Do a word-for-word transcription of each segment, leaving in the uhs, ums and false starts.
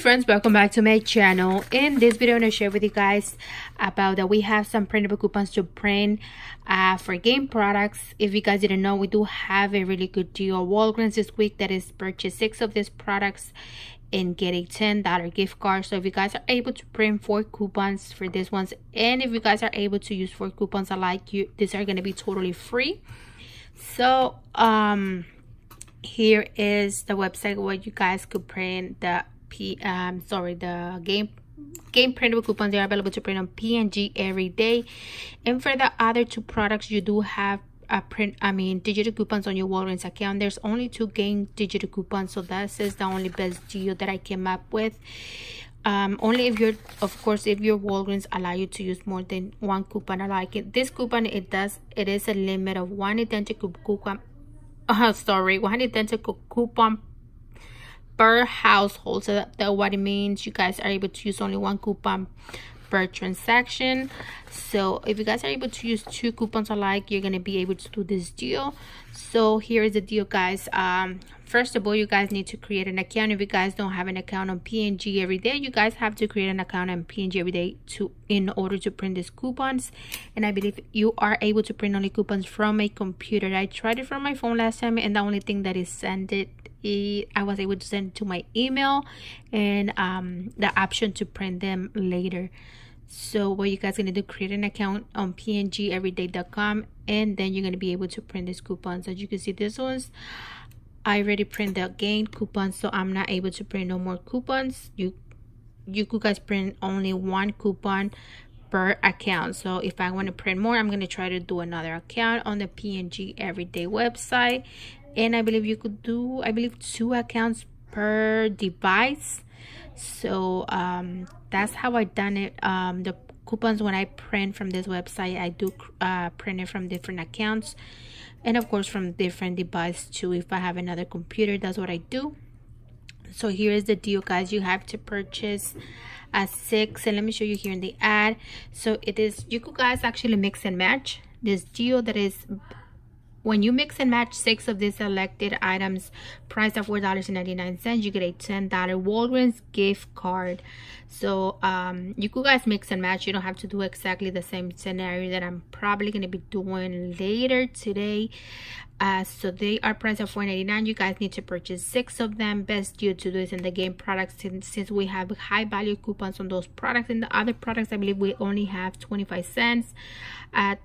friends, welcome back to my channel. In this video I'm going to share with you guys about that we have some printable coupons to print uh, for game products. If you guys didn't know, we do have a really good deal. Walgreens this week that is purchase six of these products and get a ten dollar gift card. So if you guys are able to print four coupons for these ones, and if you guys are able to use four coupons alike, you these are going to be totally free. So um here is the website where you guys could print the P um sorry the game game printable coupons. They are available to print on P N G every day. And for the other two products, you do have a print I mean digital coupons on your Walgreens account. There's only two game digital coupons, so that is the only best deal that I came up with. Um only if you're of course if your Walgreens allow you to use more than one coupon. I like it. This coupon, it does it is a limit of one identical coupon uh, sorry one identical coupon per household. So that, that what it means, you guys are able to use only one coupon per transaction. So if you guys are able to use two coupons alike, you're going to be able to do this deal. So here is the deal, guys. Um first of all, you guys need to create an account. If you guys don't have an account on P N G every day, you guys have to create an account on P N G every day to in order to print these coupons. And I believe you are able to print only coupons from a computer. I tried it from my phone last time, and the only thing that is sent it I was able to send it to my email and um the option to print them later. So what you guys gonna do, create an account on P N G everyday dot com, and then you're gonna be able to print these coupons. As you can see, this one's I already print the game coupons, so I'm not able to print no more coupons. You you could guys print only one coupon per account. So if I want to print more, I'm going to try to do another account on the P N G everyday website. And I believe you could do I believe two accounts per device. So um that's how I done it. Um the coupons, when I print from this website, I do uh print it from different accounts, and of course from different devices too. If I have another computer, that's what I do. So here is the deal, guys. You have to purchase a six, and let me show you here in the ad. So it is, you could guys actually mix and match this deal. That is, when you mix and match six of these selected items priced at four dollars and ninety-nine cents, you get a ten dollar Walgreens gift card. So um you could guys mix and match. You don't have to do exactly the same scenario that I'm probably going to be doing later today. Uh so they are priced at four ninety-nine. You guys need to purchase six of them. Best deal to do is in the game products, since, since we have high value coupons on those products. In the other products, I believe we only have twenty-five cents at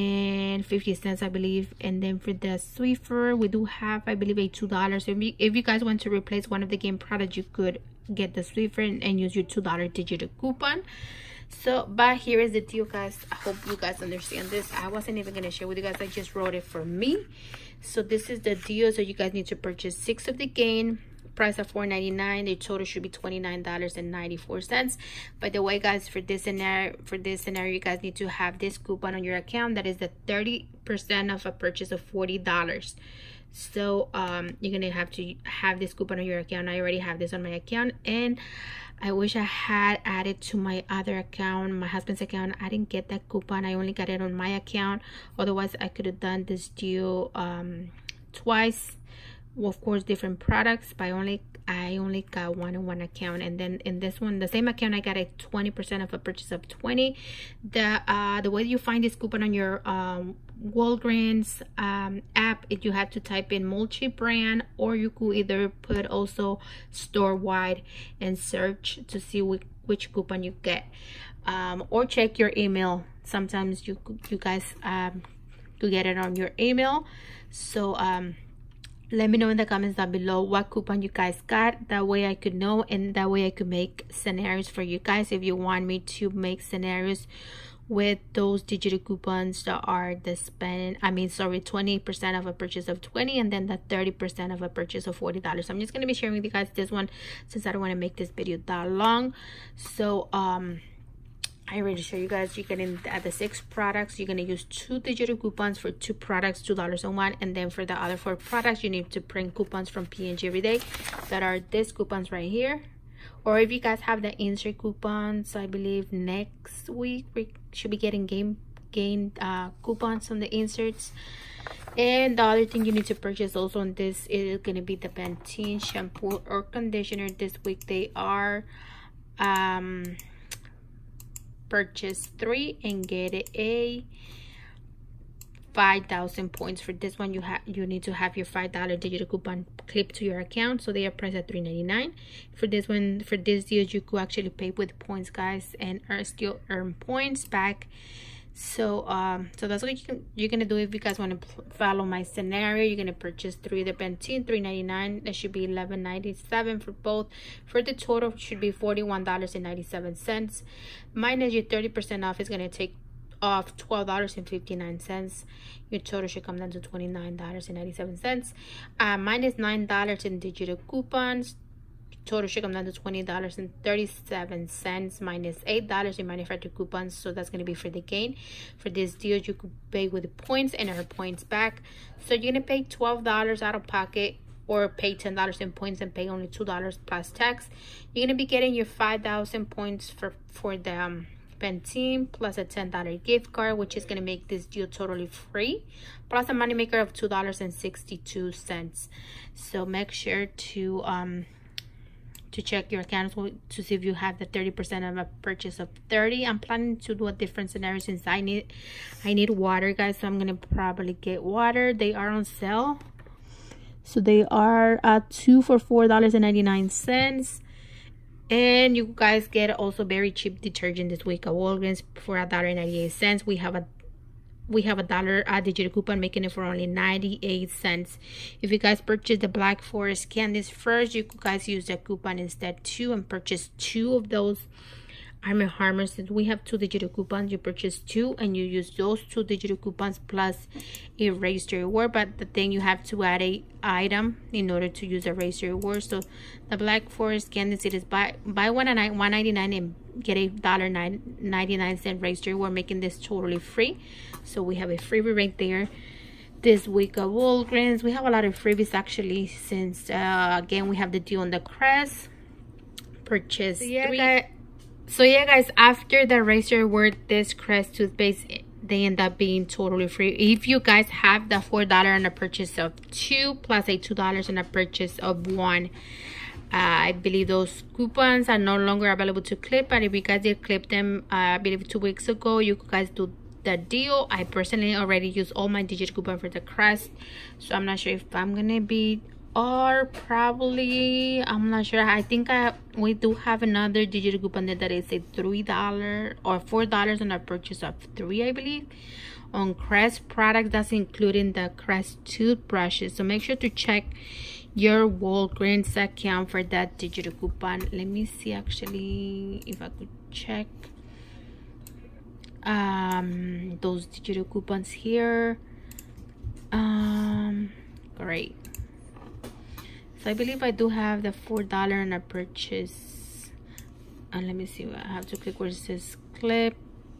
and fifty cents, I believe. And then for the Swiffer, we do have, I believe, a two dollars. So if you, if you guys want to replace one of the game products, you could get the Swiffer and, and use your two dollar digital coupon. So but here is the deal, guys. I hope you guys understand this. I wasn't even going to share with you guys, I just wrote it for me. So this is the deal. So you guys need to purchase six of the game, price of four ninety-nine. The total should be twenty-nine dollars and ninety-four cents. By the way, guys, for this scenario for this scenario you guys need to have this coupon on your account. That is the thirty percent of a purchase of forty dollars. So um you're gonna have to have this coupon on your account. I already have this on my account, and I wish I had added to my other account, my husband's account. I didn't get that coupon. I only got it on my account. Otherwise I could have done this deal um twice. Well, of course, different products, but I only I only got one on one account. And then in this one, the same account, I got a twenty percent of a purchase of twenty. The uh the way you find this coupon on your um Walgreens um app, if you have to type in multi-brand, or you could either put also store wide and search to see which, which coupon you get, um or check your email. Sometimes you you guys um could get it on your email. So um let me know in the comments down below what coupon you guys got. That way I could know, and that way I could make scenarios for you guys. If you want me to make scenarios with those digital coupons that are the spend I mean sorry twenty percent of a purchase of twenty, and then the thirty percent of a purchase of forty dollars. I'm just going to be sharing with you guys this one, since I don't want to make this video that long. So um I already show you guys. You get in at the six products, you're gonna use two digital coupons for two products, two dollars on one. And then for the other four products, you need to print coupons from P N G every day that are these coupons right here. Or if you guys have the insert coupons, I believe next week we should be getting game gain uh, coupons on the inserts. And the other thing you need to purchase also on this is going to be the Pantene shampoo or conditioner. This week they are um purchase three and get a five thousand points. For this one, you have you need to have your five dollar digital coupon clipped to your account, so they are priced at three ninety-nine. For this one, for this deal, you could actually pay with points, guys, and earn, still earn points back. So um so that's what you can, you're gonna do. If you guys want to follow my scenario, you're gonna purchase three the Pantene, three ninety-nine. That should be eleven ninety-seven for both. For the total, should be forty-one dollars and ninety-seven cents. Minus your thirty percent off is gonna take off twelve dollars and fifty-nine cents. Your total should come down to twenty-nine dollars and ninety-seven cents. Uh, minus nine dollars in digital coupons. Total should come down to twenty dollars and thirty-seven cents. Minus eight dollars in manufacturer coupons. So that's going to be for the gain. For this deal, you could pay with points and earn points back. So you're going to pay twelve dollars out of pocket, or pay ten dollars in points and pay only two dollars plus tax. You're going to be getting your five thousand points for, for the um, Pantene, plus a ten dollar gift card, which is going to make this deal totally free, plus a money maker of two dollars and sixty-two cents. So make sure to um to check your account to see if you have the thirty percent of a purchase of thirty. I'm planning to do a different scenario since I need I need water, guys, so I'm gonna probably get water. They are on sale, so they are uh two for four dollars and ninety-nine cents. And you guys get also very cheap detergent this week at Walgreens for a dollar and ninety-eight cents. We have a we have a dollar uh, digital coupon, making it for only ninety-eight cents. If you guys purchase the Black Forest candies first, you guys use the coupon instead too and purchase two of those Arm and Hammer. Since we have two digital coupons, you purchase two and you use those two digital coupons plus erase your reward. But the thing, you have to add a item in order to use erase your reward. So the Black Forest candies, it is buy buy one and one ninety-nine and get a dollar ninety-nine cent raise your reward, making this totally free. So we have a freebie right there this week at Walgreens. We have a lot of freebies actually, since uh, again we have the deal on the Crest. Purchase so yeah, three. Guys, so yeah guys, after the raise your reward, this Crest toothpaste, they end up being totally free if you guys have the four dollars on a purchase of two, plus a two dollars on a purchase of one. Uh, I believe those coupons are no longer available to clip, but if you guys did clip them, uh, I believe two weeks ago, you guys do the deal. I personally already used all my digital coupon for the Crest, so I'm not sure if I'm gonna be, or probably, I'm not sure. I think I we do have another digital coupon there that is a three dollars or four dollars on a purchase of three, I believe, on Crest products. That's including the Crest toothbrushes. So make sure to check your Walgreens account for that digital coupon. Let me see actually if I could check um those digital coupons here. Um great. So I believe I do have the four dollars on a purchase, and let me see, I have to click where it says clip.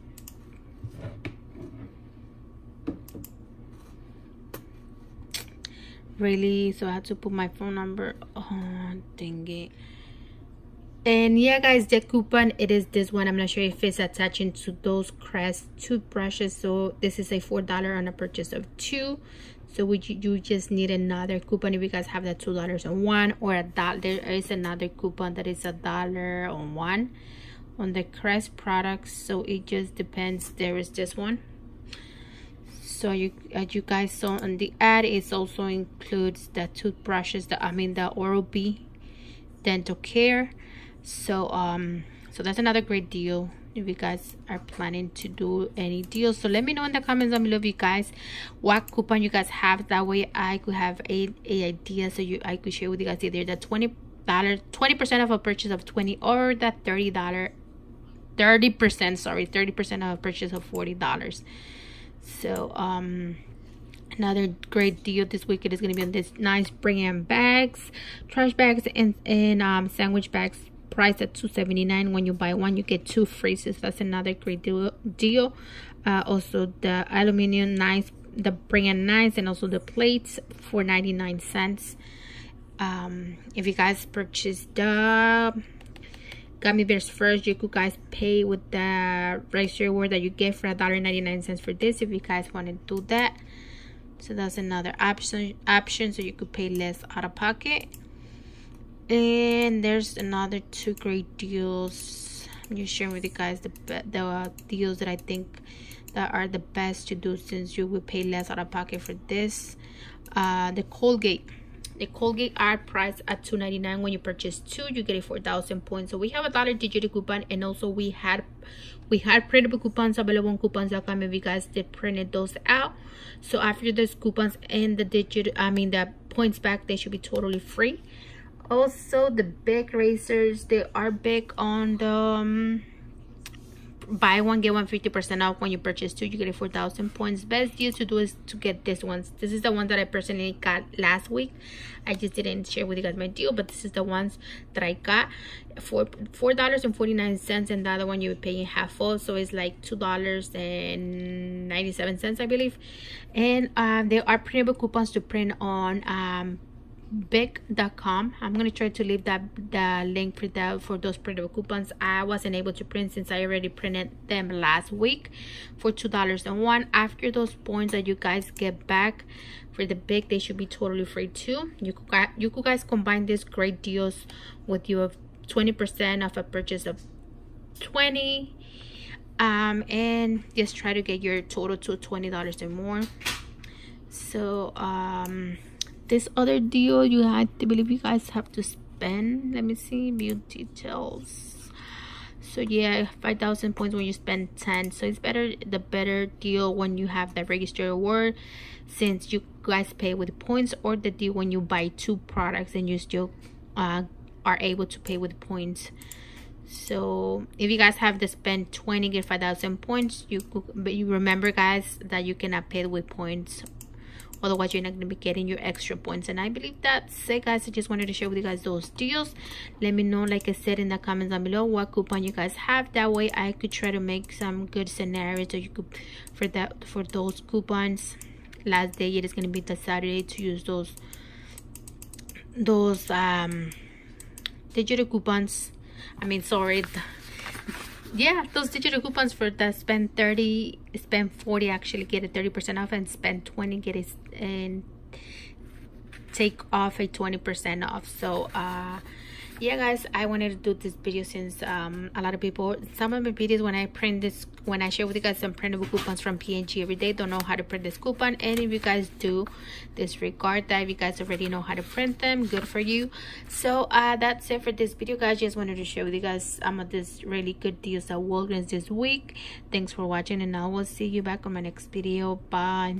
Really, so I had to put my phone number. Oh dang it. And yeah guys, the coupon, it is this one. I'm not sure if it's attaching to those Crest toothbrushes. So this is a four dollars on a purchase of two. So would you, you just need another coupon if you guys have that two dollars on one, or a dollar. There is another coupon that is a dollar on one on the Crest products. So it just depends. There is this one. So you, as you guys saw on the ad, it also includes the toothbrushes, the I mean the Oral-B dental care. So um so that's another great deal if you guys are planning to do any deals. So let me know in the comments down below if you guys what coupon you guys have, that way I could have a, a idea, so you I could share with you guys either the twenty dollars twenty percent of a purchase of twenty, or the thirty dollars thirty percent sorry thirty percent of a purchase of forty dollars. So um another great deal this week, it is going to be on this nice brand bags, trash bags, and, and um sandwich bags, priced at two seventy-nine. When you buy one, you get two free. So that's another great deal. deal. Uh, also the aluminum nice, the brand nice, and also the plates for ninety-nine cents. Um, if you guys purchase the Gummy Bears First, you could guys pay with the Razor reward that you get for a dollar ninety-nine for this if you guys want to do that. So that's another option option so you could pay less out of pocket. And there's another two great deals. I'm just sharing with you guys the the uh, deals that I think that are the best to do since you will pay less out of pocket for this. Uh, the Colgate. The Colgate are priced at two ninety-nine. When you purchase two, you get a four thousand points. So we have a dollar digital coupon, and also we had we had printable coupons available on coupons dot com if you guys did printed those out. So after those coupons and the digital, I mean the points back, they should be totally free. Also, the big razors, they are big on the um, buy one get one fifty percent off. When you purchase two, you get a four thousand points. Best deal to do is to get this ones. This is the one that I personally got last week. I just didn't share with you guys my deal, but this is the ones that I got for four dollars and forty-nine cents, and the other one you would pay in half full, so it's like two dollars and ninety-seven cents, I believe. And um there are printable coupons to print on um bic dot com. I'm gonna try to leave that the link for that for those printable coupons. I wasn't able to print since I already printed them last week for two dollars and one. After those points that you guys get back for the Bic, they should be totally free too. You could you could guys combine these great deals with your twenty percent off a purchase of twenty, um and just try to get your total to twenty dollars and more. So um this other deal, you had to believe you guys have to spend, let me see, view details. So yeah, five thousand points when you spend ten. So it's better, the better deal when you have the register reward, since you guys pay with points, or the deal when you buy two products and you still uh, are able to pay with points. So if you guys have to spend twenty, get five thousand points, you could, but you remember guys that you cannot pay with points. Otherwise, you're not going to be getting your extra points. And I believe that's it, guys. I just wanted to share with you guys those deals. Let me know, like I said, in the comments down below what coupon you guys have. That way, I could try to make some good scenarios so you could for that for those coupons. Last day, it is going to be the Saturday to use those those um digital coupons. I mean, sorry. Yeah, those digital coupons for the spend thirty, spend forty, actually get a thirty percent off, and spend twenty, get it and take off a twenty percent off. So uh yeah guys, I wanted to do this video since um a lot of people, some of my videos when I print this, when I share with you guys some printable coupons from P and G every day, don't know how to print this coupon. And if you guys do, disregard that. If you guys already know how to print them, good for you. So uh that's it for this video, guys. Just wanted to share with you guys some of this really good deals at Walgreens this week. Thanks for watching, and I will see you back on my next video. Bye.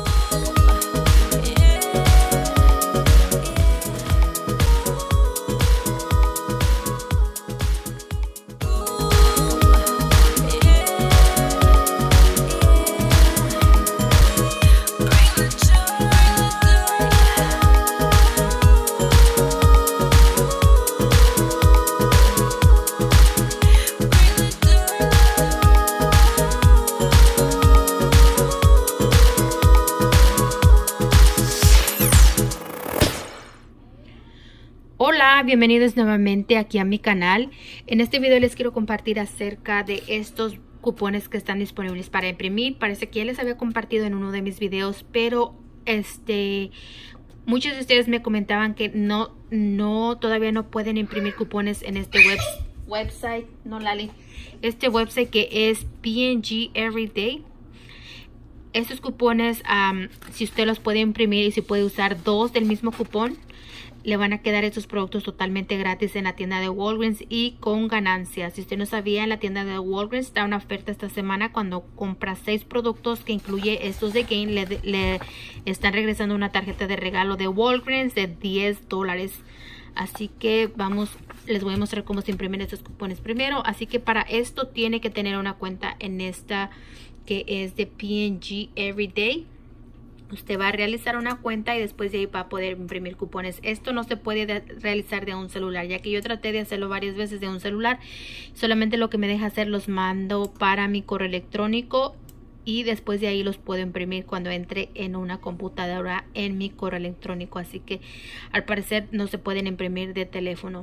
Hola, bienvenidos nuevamente aquí a mi canal. En este video les quiero compartir acerca de estos cupones que están disponibles para imprimir. Parece que ya les había compartido en uno de mis videos, pero este muchos de ustedes me comentaban que no no todavía no pueden imprimir cupones en este web, website, no Lali, este website que es P and G Everyday. Estos cupones, um, si usted los puede imprimir y si puede usar dos del mismo cupón, le van a quedar estos productos totalmente gratis en la tienda de Walgreens y con ganancias. Si usted no sabía, en la tienda de Walgreens está una oferta esta semana. Cuando compra seis productos que incluye estos de Gain, le, le están regresando una tarjeta de regalo de Walgreens de diez dólares. Así que vamos, les voy a mostrar cómo se imprimen estos cupones primero. Así que para esto tiene que tener una cuenta en esta que es de P and G Everyday. Usted va a realizar una cuenta y después de ahí va a poder imprimir cupones. Esto no se puede de realizar de un celular, ya que yo traté de hacerlo varias veces de un celular. Solamente lo que me deja hacer los mando para mi correo electrónico y después de ahí los puedo imprimir cuando entre en una computadora en mi correo electrónico. Así que al parecer no se pueden imprimir de teléfono.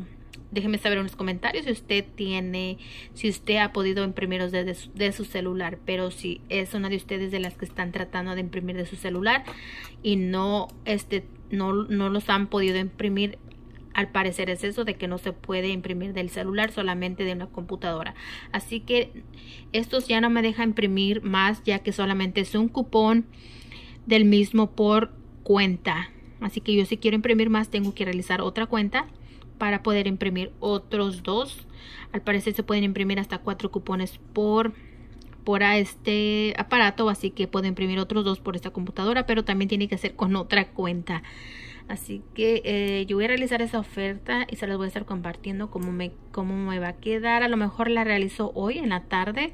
déjeme saber en los comentarios si usted tiene, si usted ha podido imprimirlos desde su, de su celular. Pero si es una de ustedes de las que están tratando de imprimir de su celular y no, este, no, no los han podido imprimir, al parecer es eso de que no se puede imprimir del celular, solamente de una computadora. Así que estos ya no me deja imprimir más, ya que solamente es un cupón del mismo por cuenta. Así que yo, si quiero imprimir más, tengo que realizar otra cuenta para poder imprimir otros dos. Al parecer se pueden imprimir hasta cuatro cupones por por este aparato, así que puedo imprimir otros dos por esta computadora, pero también tiene que ser con otra cuenta. Así que eh, yo voy a realizar esa oferta y se las voy a estar compartiendo cómo me, cómo me va a quedar. A lo mejor la realizo hoy en la tarde.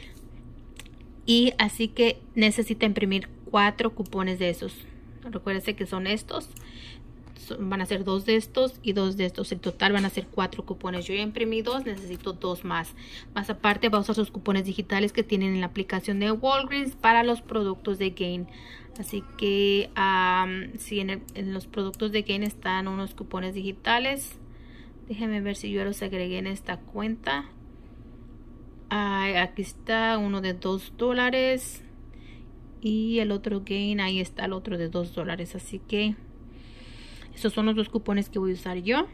Y así que necesita imprimir cuatro cupones de esos. Recuérdense que son estos. Son, van a ser dos de estos y dos de estos. En total van a ser cuatro cupones. Yo ya imprimí dos, necesito dos más. Más aparte va a usar sus cupones digitales que tienen en la aplicación de Walgreens para los productos de Gain. Así que um, si en, el, en los productos de Gain están unos cupones digitales, déjenme ver si yo los agregué en esta cuenta. Uh, aquí está uno de dos dólares y el otro Gain, ahí está el otro de dos dólares. Así que esos son los dos cupones que voy a usar yo.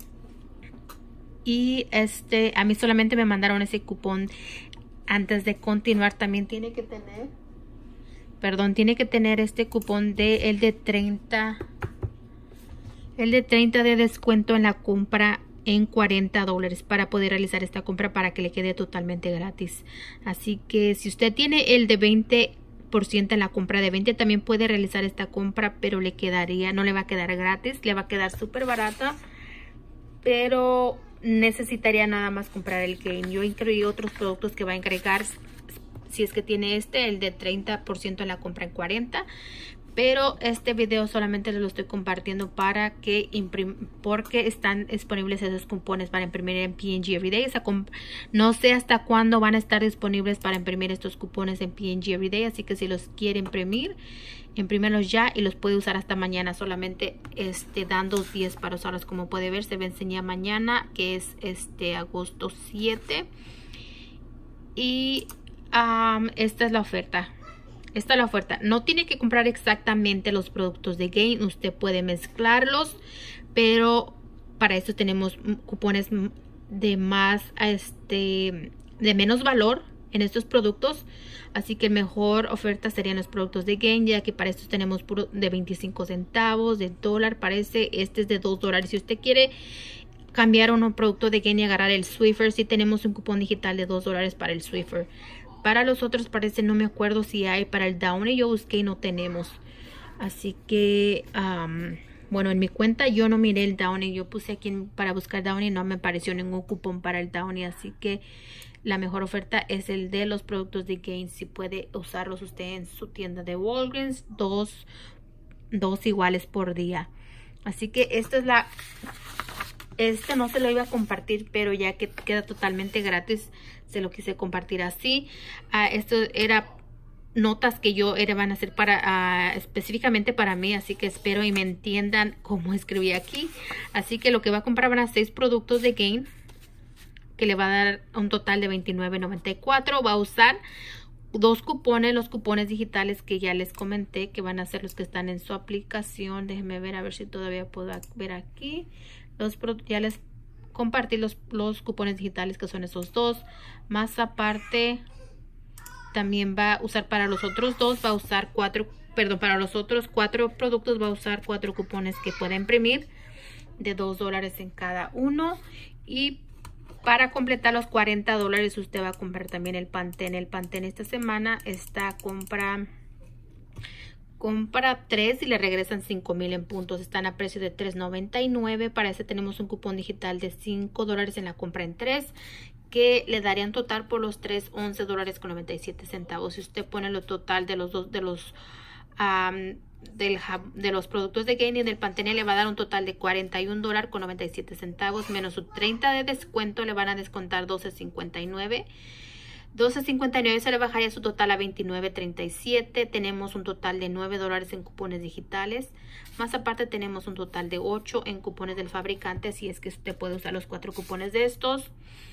Y este, a mí solamente me mandaron ese cupón. Antes de continuar, también tiene que tener Perdón, tiene que tener este cupón de el de treinta. El de treinta de descuento en la compra en cuarenta dólares para poder realizar esta compra, para que le quede totalmente gratis. Así que si usted tiene el de veinte por ciento en la compra de veinte, también puede realizar esta compra, pero le quedaría, no le va a quedar gratis, le va a quedar súper barata, pero necesitaría nada más comprar el Gain. Yo incluí otros productos que va a agregar. Si es que tiene este, el de treinta por ciento en la compra en cuarenta. Pero este video solamente lo estoy compartiendo para que imprim porque están disponibles esos cupones para imprimir en P and G Everyday. Esa no sé hasta cuándo van a estar disponibles para imprimir estos cupones en P and G Everyday. Así que si los quiere imprimir, imprímelos ya y los puede usar hasta mañana. Solamente este, dan dos días para usarlos. Como puede ver, se vencía mañana, que es este agosto siete. Y Um, esta es la oferta. Esta es la oferta. No tiene que comprar exactamente los productos de Gain. Usted puede mezclarlos, pero para eso tenemos cupones de más, este, de menos valor en estos productos. Así que mejor oferta serían los productos de Gain, ya que para estos tenemos puro de veinticinco centavos, de dólar. Parece este es de dos dólares. Si usted quiere cambiar un producto de Gain y agarrar el Swiffer, sí tenemos un cupón digital de dos dólares para el Swiffer. Para los otros parece, no me acuerdo si hay. Para el Downy yo busqué y no tenemos. Así que, um, bueno, en mi cuenta yo no miré el Downy. Yo puse aquí para buscar Downy y no me apareció ningún cupón para el Downy. Así que la mejor oferta es el de los productos de Gain. Si puede usarlos usted en su tienda de Walgreens, dos, dos iguales por día. Así que esta es la... Este no se lo iba a compartir, pero ya que queda totalmente gratis, se lo quise compartir así. Uh, esto era notas que yo era, van a hacer para uh, específicamente para mí, así que espero y me entiendan cómo escribí aquí. Así que lo que va a comprar van a seis productos de Gain, que le va a dar un total de veintinueve noventa y cuatro. Va a usar dos cupones, los cupones digitales que ya les comenté, que van a ser los que están en su aplicación. Déjenme ver a ver si todavía puedo ver aquí. Los, ya les compartí los, los cupones digitales, que son esos dos. Más aparte, también va a usar para los otros dos, va a usar cuatro, perdón, para los otros cuatro productos va a usar cuatro cupones que puede imprimir de dos dólares en cada uno. Y para completar los cuarenta dólares, usted va a comprar también el Pantene. El Pantene esta semana está compra... Compra tres y le regresan cinco mil en puntos. Están a precio de tres noventa y nueve. Para ese tenemos un cupón digital de cinco dólares en la compra en tres, que le darían total por los tres once dólares con noventa y siete centavos. Si usted pone lo total de los dos de los um, del, de los productos de Gain y del Pantene, le va a dar un total de cuarenta y un dólares con noventa y siete centavos, menos su treinta de descuento, le van a descontar doce cincuenta y nueve. doce cincuenta y nueve se le bajaría su total a veintinueve treinta y siete. Tenemos un total de nueve dólares en cupones digitales. Más aparte tenemos un total de ocho en cupones del fabricante. Así es que usted puede usar los cuatro cupones de estos.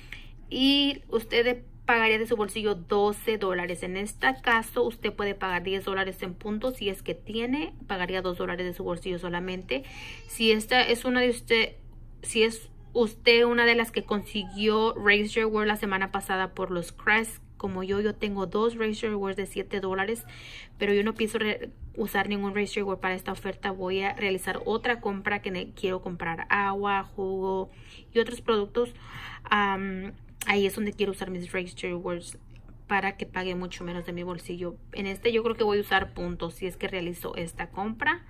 Y usted pagaría de su bolsillo doce dólares. En este caso usted puede pagar diez dólares en puntos. Si es que tiene, pagaría dos dólares de su bolsillo solamente. Si esta es una de usted, si es usted una de las que consiguió Razor Word la semana pasada por los Crest, como yo, yo tengo dos Razor Words de siete dólares, pero yo no pienso usar ningún Razor Word para esta oferta. Voy a realizar otra compra que quiero comprar agua, jugo y otros productos. Um, ahí es donde quiero usar mis Razor Words para que pague mucho menos de mi bolsillo. En este yo creo que voy a usar puntos si es que realizo esta compra.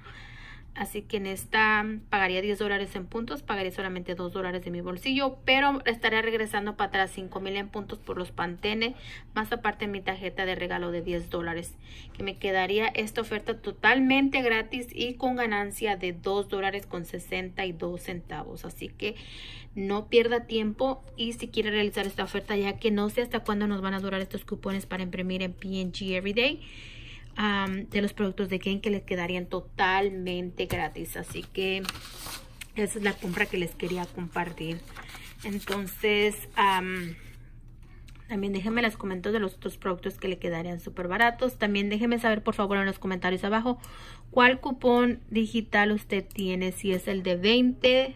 Así que en esta pagaría diez dólares en puntos, pagaría solamente dos dólares de mi bolsillo, pero estaré regresando para atrás cinco mil en puntos por los Pantene, más aparte mi tarjeta de regalo de diez dólares, que me quedaría esta oferta totalmente gratis y con ganancia de dos dólares con sesenta y dos centavos. Así que no pierda tiempo y si quiere realizar esta oferta, ya que no sé hasta cuándo nos van a durar estos cupones para imprimir en P and G Everyday. Um, de los productos de Gain que les quedarían totalmente gratis. Así que esa es la compra que les quería compartir. Entonces um, también déjenme los comentarios de los otros productos que le quedarían súper baratos. También déjenme saber por favor en los comentarios abajo cuál cupón digital usted tiene, si es el de veinte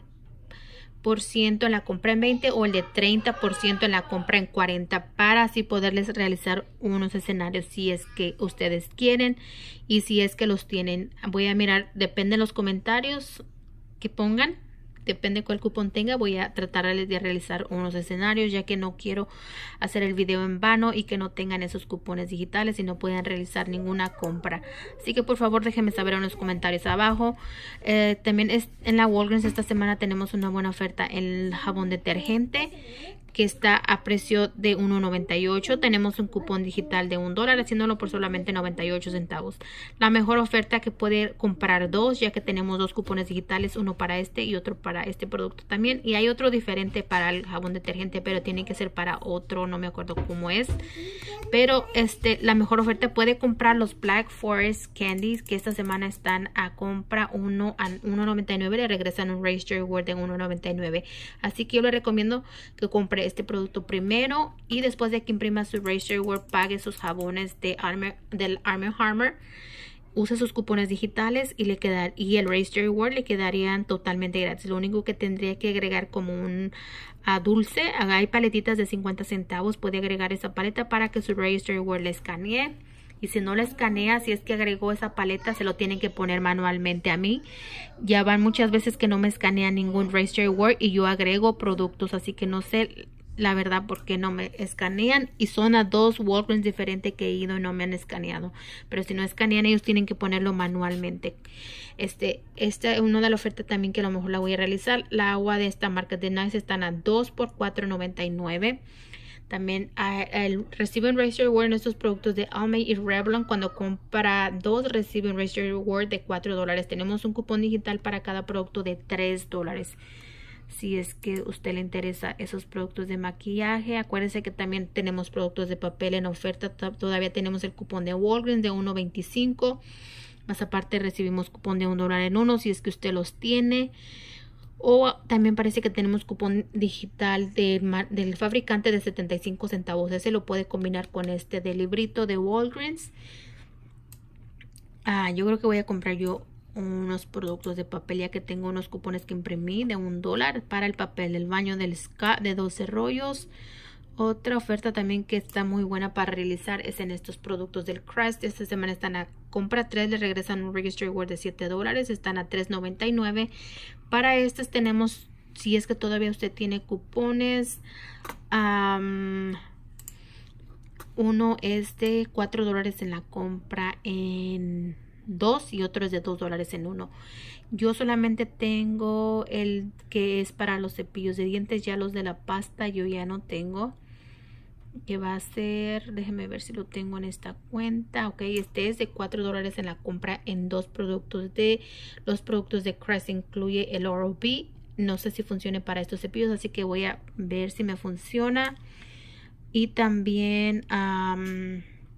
por ciento en la compra en veinte o el de treinta por ciento en la compra en cuarenta, para así poderles realizar unos escenarios si es que ustedes quieren y si es que los tienen. Voy a mirar, depende de los comentarios que pongan, depende cuál cupón tenga, voy a tratar de realizar unos escenarios, ya que no quiero hacer el video en vano y que no tengan esos cupones digitales y no puedan realizar ninguna compra. Así que por favor déjenme saber en los comentarios abajo. Eh, también es, en la Walgreens esta semana tenemos una buena oferta en el jabón detergente, que está a precio de uno noventa y ocho. Tenemos un cupón digital de un dólar, haciéndolo por solamente noventa y ocho centavos. La mejor oferta que puede comprar dos, ya que tenemos dos cupones digitales, uno para este y otro para este producto también. Y hay otro diferente para el jabón detergente, pero tiene que ser para otro, no me acuerdo cómo es. Pero este, la mejor oferta puede comprar los Black Forest Candies, que esta semana están a compra uno a uno noventa y nueve. Le regresan un Razor Word de uno noventa y nueve. Así que yo le recomiendo que compre este producto primero y después de que imprima su Razor Word, pague sus jabones de Arm del Arm and Hammer, use sus cupones digitales y le quedar y el Razor Word le quedarían totalmente gratis. Lo único que tendría que agregar como un uh, dulce, hay paletitas de cincuenta centavos, puede agregar esa paleta para que su Razor Word le escanee. Y si no le escanea, si es que agregó esa paleta, se lo tienen que poner manualmente. A mí ya van muchas veces que no me escanea ningún Razor Word y yo agrego productos, así que no sé la verdad por qué no me escanean, y son a dos Walgreens diferentes que he ido y no me han escaneado. Pero si no escanean, ellos tienen que ponerlo manualmente. Este, esta es una de las ofertas también que a lo mejor la voy a realizar. La agua de esta marca de Nice están a dos por cuatro noventa y nueve. También el, reciben Razor Word en estos productos de Almay y Revlon. Cuando compra dos, reciben Razor Word de cuatro dólares. Tenemos un cupón digital para cada producto de tres dólares. Si es que a usted le interesa esos productos de maquillaje, acuérdense que también tenemos productos de papel en oferta. Todavía tenemos el cupón de Walgreens de uno veinticinco. Más aparte recibimos cupón de un dólar en uno si es que usted los tiene. O también parece que tenemos cupón digital de, del fabricante de setenta y cinco centavos. Ese lo puede combinar con este de librito de Walgreens. Ah, yo creo que voy a comprar yo unos productos de papel, ya que tengo unos cupones que imprimí de un dólar para el papel del baño del Scott de doce rollos. Otra oferta también que está muy buena para realizar es en estos productos del Crest. Esta semana están a compra tres, le regresan un Razor Word de siete dólares, están a tres noventa y nueve. Para estos tenemos, si es que todavía usted tiene cupones, um, uno es de cuatro dólares en la compra en dos y otro es de dos dólares en uno. Yo solamente tengo el que es para los cepillos de dientes, ya los de la pasta yo ya no tengo, que va a ser, déjeme ver si lo tengo en esta cuenta. Ok, este es de cuatro dólares en la compra en dos productos de los productos de Crest, incluye el Oral-B. No sé si funcione para estos cepillos, así que voy a ver si me funciona. y también um,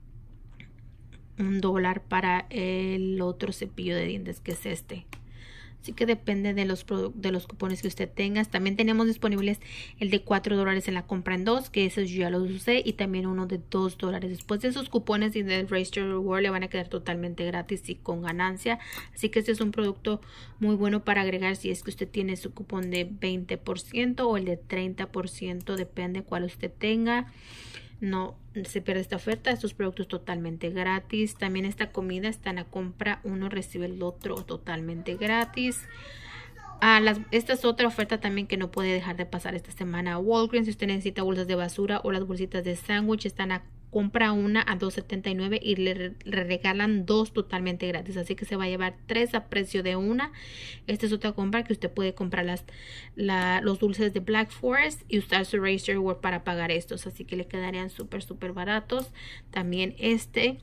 un dólar para el otro cepillo de dientes, que es este. Así que depende de los, de los cupones que usted tenga. También tenemos disponibles el de cuatro dólares en la compra en dos, que esos yo ya los usé, y también uno de dos dólares. Después de esos cupones y del Register Reward le van a quedar totalmente gratis y con ganancia. Así que este es un producto muy bueno para agregar si es que usted tiene su cupón de veinte por ciento o el de treinta por ciento, depende cuál usted tenga. No se pierde esta oferta. Estos productos totalmente gratis. También esta comida está en la compra uno, recibe el otro totalmente gratis. Ah, las, esta es otra oferta también que no puede dejar de pasar esta semana. Walgreens, si usted necesita bolsas de basura o las bolsitas de sándwich, están a compra una a dos setenta y nueve y le, le regalan dos totalmente gratis. Así que se va a llevar tres a precio de una. Esta es otra compra que usted puede comprar las, la, los dulces de Black Forest y usar su Register Reward para pagar estos. Así que le quedarían súper, súper baratos. También este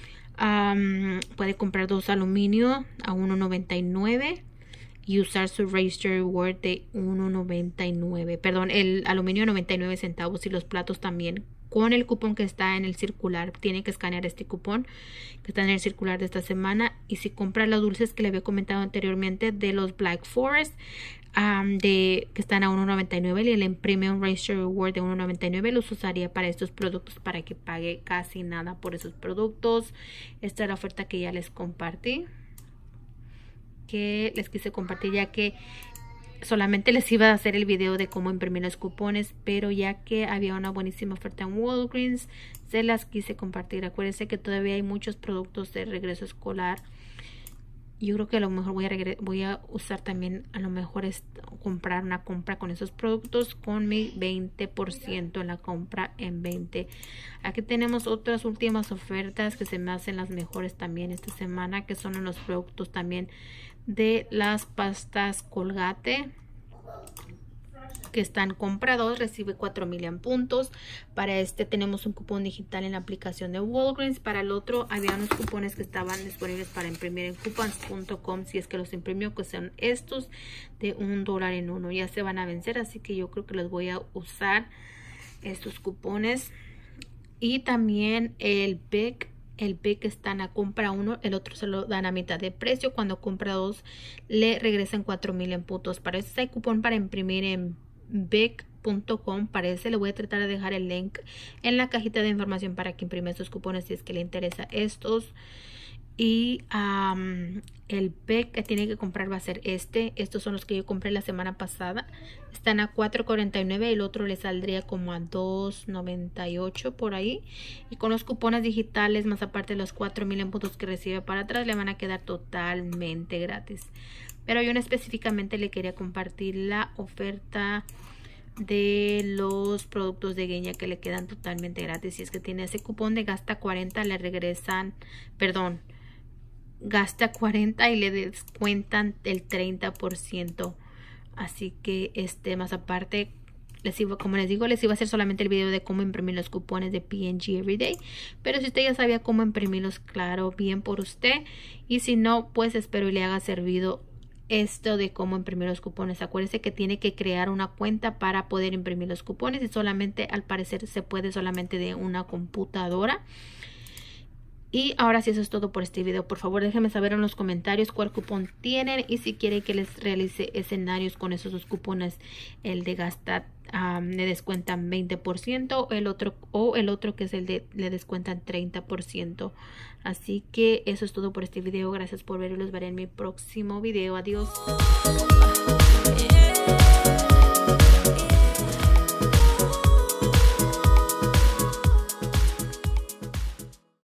um, puede comprar dos aluminio a uno noventa y nueve. Y usar su Register Reward de uno noventa y nueve. Perdón, el aluminio noventa y nueve centavos y los platos también. Con el cupón que está en el circular, tiene que escanear este cupón que está en el circular de esta semana. Y si compra los dulces que le había comentado anteriormente de los Black Forest, um, de, que están a uno noventa y nueve, y le imprime un Register Reward de uno noventa y nueve, los usaría para estos productos para que pague casi nada por esos productos. Esta es la oferta que ya les compartí, que les quise compartir, ya que solamente les iba a hacer el video de cómo imprimir los cupones, pero ya que había una buenísima oferta en Walgreens, se las quise compartir. Acuérdense que todavía hay muchos productos de regreso escolar. Yo creo que a lo mejor voy a, voy a usar también, a lo mejor es comprar una compra con esos productos con mi veinte por ciento en la compra en veinte. Aquí tenemos otras últimas ofertas que se me hacen las mejores también esta semana, que son los productos también de las pastas Colgate, que están comprados, recibe cuatro mil en puntos. Para este tenemos un cupón digital en la aplicación de Walgreens. Para el otro había unos cupones que estaban disponibles para imprimir en coupons punto com, si es que los imprimió, que son estos de un dólar en uno. Ya se van a vencer, así que yo creo que los voy a usar estos cupones. Y también el Big El Big está en la compra uno, el otro se lo dan a mitad de precio. Cuando compra dos, le regresan cuatro mil en puntos. Para eso hay cupón para imprimir en big punto com. Para ese le voy a tratar de dejar el link en la cajita de información para que imprime estos cupones si es que le interesa estos. Y um, el Big que tiene que comprar va a ser este. Estos son los que yo compré la semana pasada. Están a cuatro cuarenta y nueve. El otro le saldría como a dos noventa y ocho por ahí. Y con los cupones digitales, más aparte de los cuatro mil en puntos que recibe para atrás, le van a quedar totalmente gratis. Pero yo no específicamente le quería compartir la oferta de los productos de Gain, que le quedan totalmente gratis. Si es que tiene ese cupón de gasta cuarenta, le regresan, perdón, gasta cuarenta y le descuentan el treinta por ciento. Así que este, más aparte, les iba, como les digo, les iba a hacer solamente el video de cómo imprimir los cupones de P and G Everyday. Pero si usted ya sabía cómo imprimirlos, claro, bien por usted. Y si no, pues espero y le haga servido esto de cómo imprimir los cupones. Acuérdese que tiene que crear una cuenta para poder imprimir los cupones, y solamente, al parecer, se puede solamente de una computadora. Y ahora sí, eso es todo por este video. Por favor, déjenme saber en los comentarios cuál cupón tienen y si quieren que les realice escenarios con esos dos cupones. El de gastar, um, le descuentan veinte por ciento, el otro, o el otro que es el de le descuentan treinta por ciento. Así que eso es todo por este video. Gracias por ver y los veré en mi próximo video. Adiós.